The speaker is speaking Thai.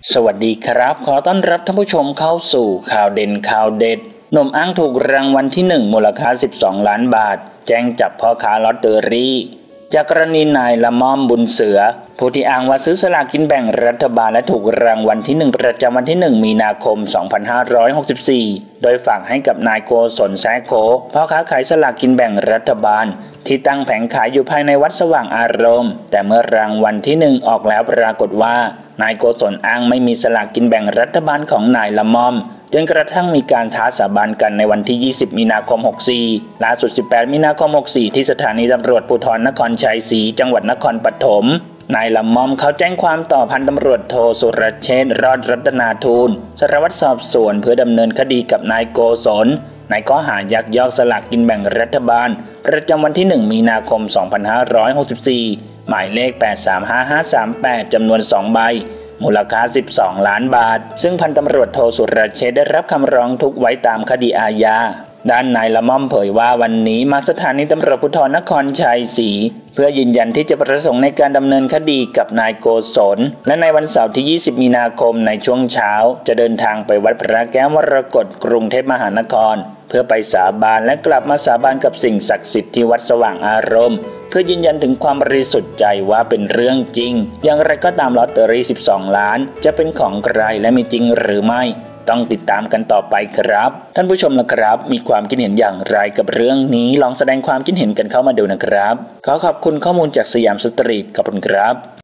สวัสดีครับขอต้อนรับท่านผู้ชมเข้าสู่ข่าวเด่นข่าวเด็ดหนุ่มอ้างถูกรางวัลที่1มูลค่า12 ล้านบาทแจ้งจับพ่อค้าลอตเตอรี่จากกรณีนายละม่อมบุญเสือผู้ที่อ้างว่าซื้อสลากกินแบ่งรัฐบาลและถูกรางวัลที่1ประจำวันที่1มีนาคม2564โดยฝากให้กับนายโกศลแซ่โกพ่อค้าขายสลากกินแบ่งรัฐบาลที่ตั้งแผงขายอยู่ภายในวัดสว่างอารมณ์แต่เมื่อรางวัลที่1ออกแล้วปรากฏว่านายโกศลอ้างไม่มีสลากกินแบ่งรัฐบาลของนายละม่อมจนกระทั่งมีการท้าสาบานกันในวันที่20มีนาคม64ล่าสุด18มีนาคม64ที่สถานีตำรวจภูธรนครชัยศรีจังหวัดนครปฐมนายละม่อมเขาแจ้งความต่อพันตำรวจโทสุรเชษฐ์รอดรัตนาทูลสารวัตรสอบสวนเพื่อดำเนินคดีกับนายโกศลในข้อหายักยอกสลากกินแบ่งรัฐบาลประจำวันที่1มีนาคม2564หมายเลข835538จำนวน2ใบมูลค่า12 ล้านบาทซึ่งพันตำรวจโทสุรเชษฐ์ได้รับคำร้องทุกข์ไว้ตามคดีอาญาด้านนายละม่อมเผยว่าวันนี้มาสถานีตำรวจภูธรนครชัยศรีเพื่อยืนยันที่จะประสงค์ในการดำเนินคดีกับนายโกศลและในวันเสาร์ที่20มีนาคมในช่วงเช้าจะเดินทางไปวัดพระแก้วมรกตกรุงเทพมหานครเพื่อไปสาบานและกลับมาสาบานกับสิ่งศักดิ์สิทธิ์ที่วัดสว่างอารมณ์เพื่อยืนยันถึงความบริสุทธิ์ใจว่าเป็นเรื่องจริงอย่างไรก็ตามลอตเตอรี่12 ล้านจะเป็นของใครและมีจริงหรือไม่ต้องติดตามกันต่อไปครับท่านผู้ชมนะครับมีความคิดเห็นอย่างไรกับเรื่องนี้ลองแสดงความคิดเห็นกันเข้ามาดูนะครับขอขอบคุณข้อมูลจากสยามสตรีทขอบคุณครับ